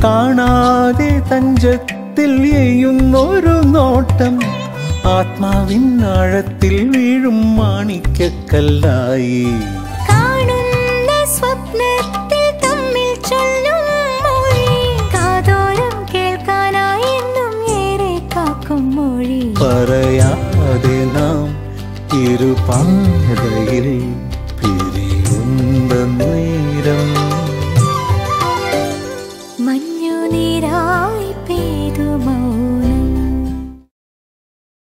കാണാതെ തഞ്ചത്തിൽ എയ്യുന്നൊരു നോട്ടം ആത്മാവിൻ ആഴത്തിൽ വീഴും മാണിക്കക്കല്ലായി. കാണുന്ന സ്വപ്നത്തിൽ തമ്മിൽ ചൊല്ലും മൊഴി കാതോരം കേൾക്കാനായി എന്നും ഏറെ കാക്കും മൊഴി. പറയാതെ നാം ഇരുപാതയിൽ പിരി